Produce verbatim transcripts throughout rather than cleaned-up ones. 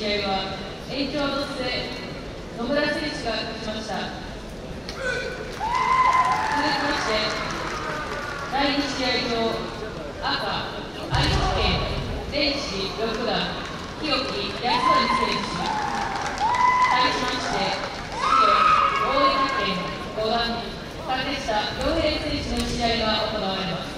試合は延長の末、野村選手が勝ちました。続きまして、だいに試合場、赤、愛知県電子ろく段、日置康則選手。対しまして、大分県ご段、竹下洋平選手の試合が行われます。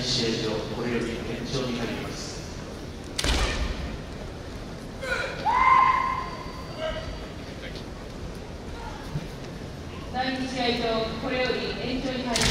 に試合場、これより延長に入ります。 だいに試合場、これより延長に入ります。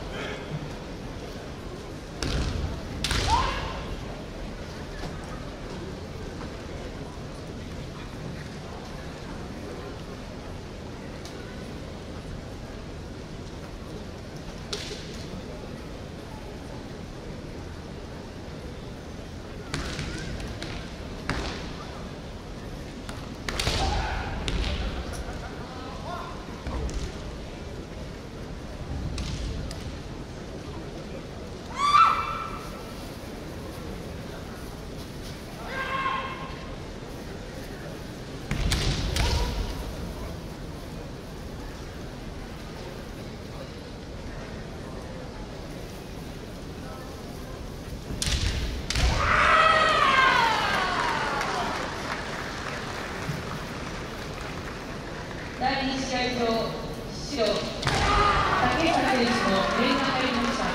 だいに試合場、白、竹下選手のレーンが入りました。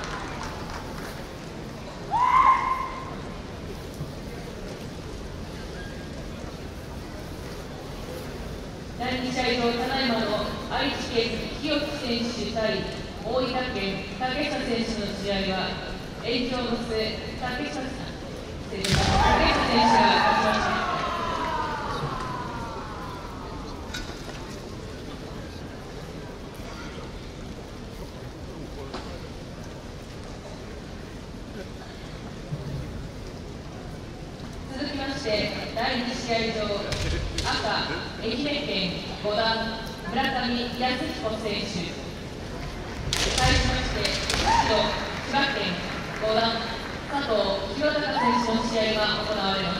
だいに試合場、ただいまの愛知県清木選手対大分県竹下選手の試合は延長の末、竹下選手、竹下選手が勝ちました。続きまして、だいに試合場、赤、愛媛県ご段、村上康彦選手。対しまして、白、千葉県ご段、佐藤弘隆選手の試合が行われます。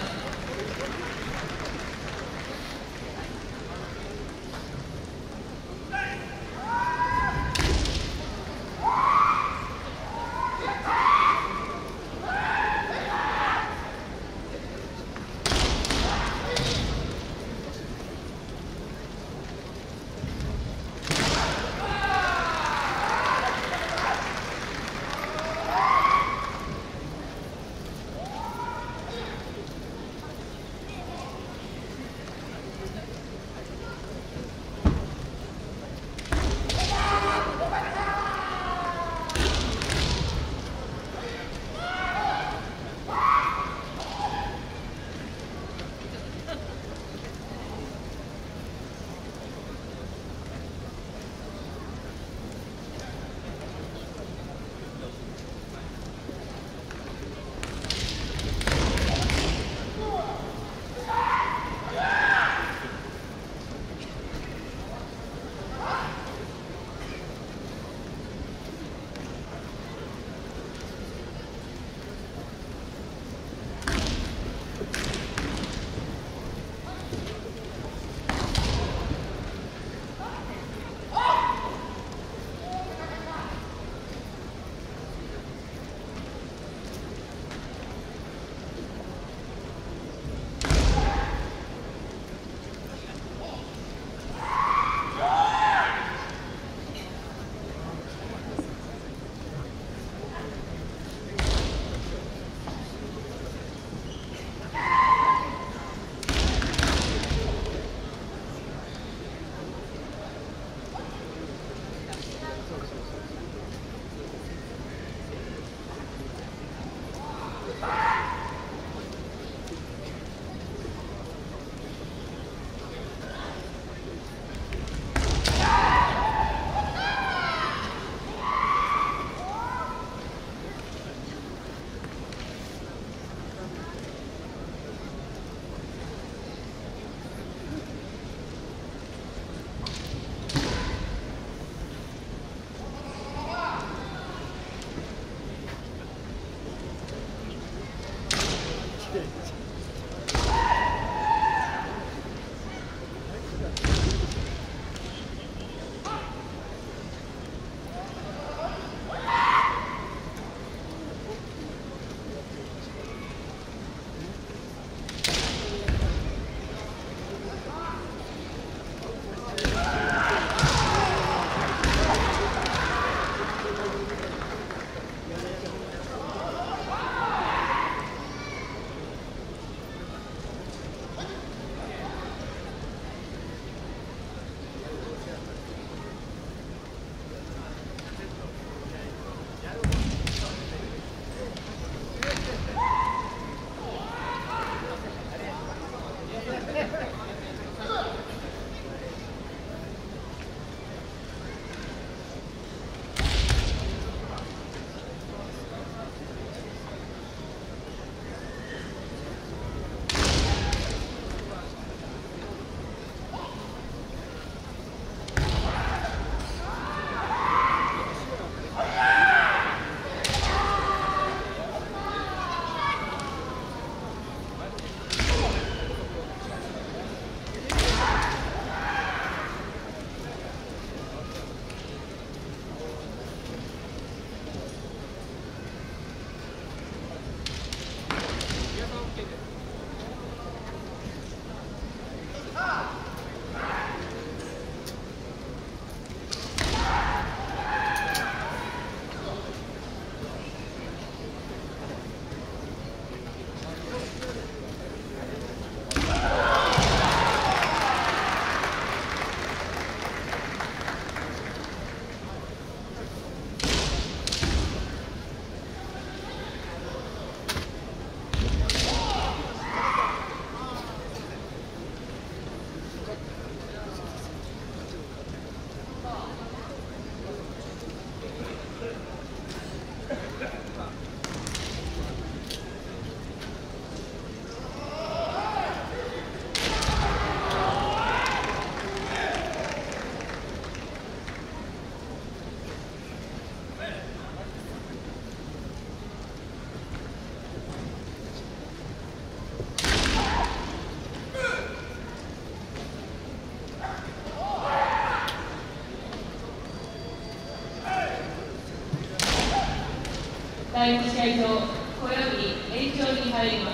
だいに試合場、これより延長に入ります。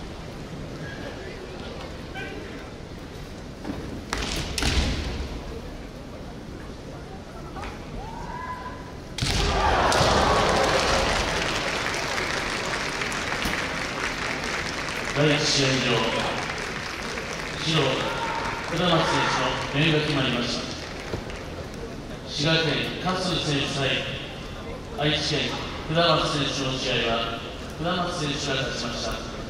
だいいち試合場、指導、下松選手の命が決まりました。滋賀県勝選手対愛知県下松選手の試合は下松選手が勝ちました。